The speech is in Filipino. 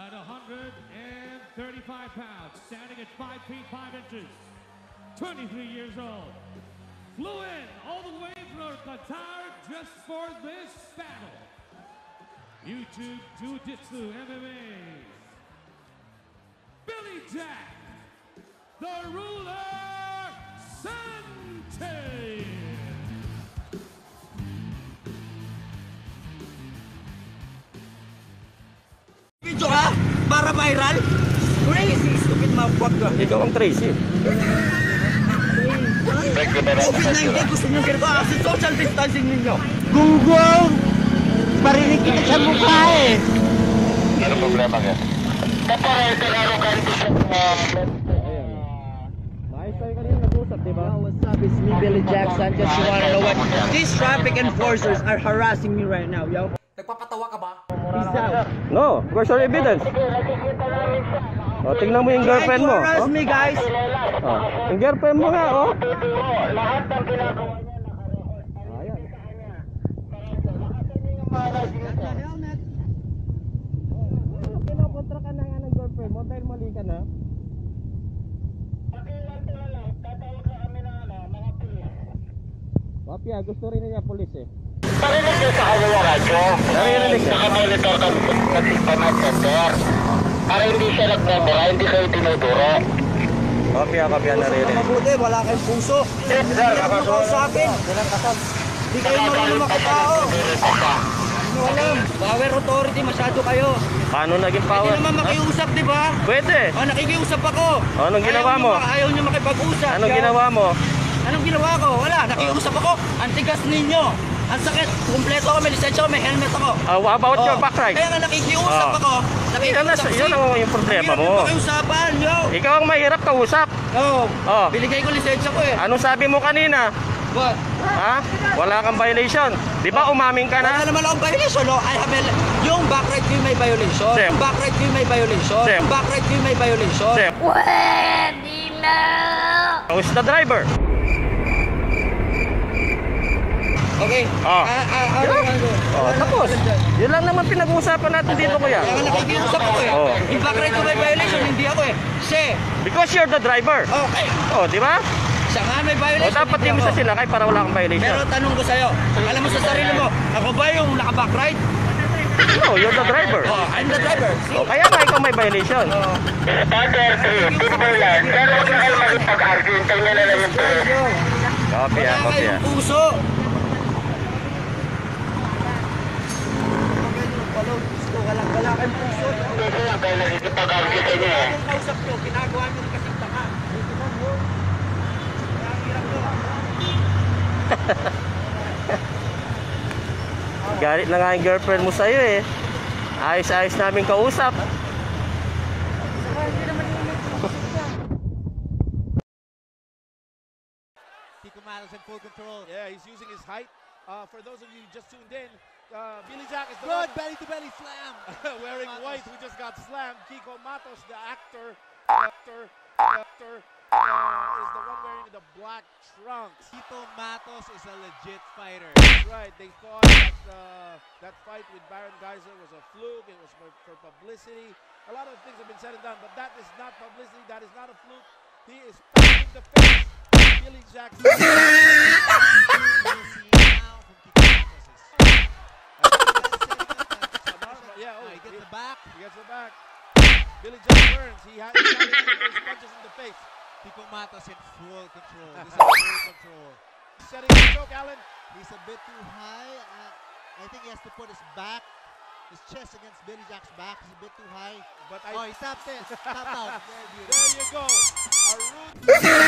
At 135 pounds, standing at 5 feet 5 inches, 23 years old, flew in all the way from Qatar just for this battle. YouTube Jiu-Jitsu MMA, Billy Jack, the Ruler Sanchez. Video ka? Para viral? Crazy, stupid mouthwag ka. Ikaw ang Tracy. COVID-19, gusto nyo ganito kasi social distancing ninyo. Gunggong! Parinig kita sa mukha eh! Ano problema ka? Kapag kalaro ka ito sa... Maayos tayo kanina nag-usap, diba? What's up? It's me, Billy Jack Sanchez. You wanna know what? These traffic enforcers are harassing me right now, yo. Nagpapatawa ka ba? Peace out. No, where's your evidence? O, tingnan mo yung girlfriend mo. Harass me, guys. Yung girlfriend mo nga, oh. Lahat ng ginagawa niya. Ayan. Helmet. Kinokontra ka na nga ng girlfriend mo dahil mali ka na. Papia, gusto rin niya pulis eh. Parinig niyo sa kanya yung radyo. Naririnig niya. Nakamonitor ka ng command center. Para hindi siya nagmemora, hindi kayo tinuduro. Papia, naririnig. Mabuti, wala kayong puso. Hindi naman makausapin. Hindi kayo marunong makatao. Hindi nyo alam. Power authority, masyado kayo. Paano naging Pwede power? naman makiusap, di ba? Pwede. Nakikiusap ako. Anong ginawa mo? Ayaw nyo makipag-usap. Anong ginawa mo? Anong ginawa ko? Wala, nakiusap ako. Ang tigas ninyo. Ang sakit. Kumpleto ako, may lisensya ako, may helmet ako. What about your back ride? Kaya nga nakikiusap ako. Nakikiusap. Yun ang yung problema mo. Nakiusapan, yo. Ikaw ang mahirap kausap. Oo. Oh. Binigay ko lisensya ko eh. Anong sabi mo kanina? What? Ha? Wala kang violation. Di ba umaming ka Wala na? naman akong violation, no? I have yung back right view may violation. Sir. Back right view may violation. Sir. Back right view may violation. Sir. Pwede na! Who's the driver? Okay. Tapos. Yun lang naman pinag-uusapan natin dito, kuya. Kaya nga nakikiusap ako eh. Oh. Yung back right view may violation, hindi ako eh. Because you're the driver. Okay. Oh, di ba? Siya nga may violation. Dapat hindi di mo ako. sa sila kahit para wala kang violation. Pero tanong ko sa'yo, alam mo sa sarili mo, ako ba yung naka-back right? No, you're the driver. Oh, I'm the driver. Oh, kaya nga ikaw may violation. Father, simple lang. Pero huwag na kayo magpag-argue. Hintayin nila lang yung pulis. Copy Wala ah, copy ah. kayong puso. Wala kayong puso. Hindi lang kayo nagkipag-argue sa inyo eh. Yung kausap nyo, ginagawa nyo ng kasing tanga. Kaya ang hirap nyo. Galit na nga yung girlfriend mo sa'yo eh. Ayos-ayos namin kausap. Kiko Matos in full control. Yeah, he's using his height. For those of you who just tuned in, Billy Jack is the good belly-to-belly slam. Wearing white, who just got slammed. Kiko Matos, the actor, is the one wearing the black trunks. Kiko Matos is a legit fighter. That's right. They thought that that fight with Baron Geyser was a fluke. It was for publicity. A lot of things have been said and done, but that is not publicity. That is not a fluke. He is fighting the face. Billy Jack. Yeah, he gets the back. He gets the back. Billy Jack turns. He had those punches in the face. Kiko Matos in full control. This is full control. Setting the choke, Allen. He's a bit too high. I think he has to put his chest against Billy Jack's back. He's a bit too high. But he tapped it. Tapped out. There you go. A rude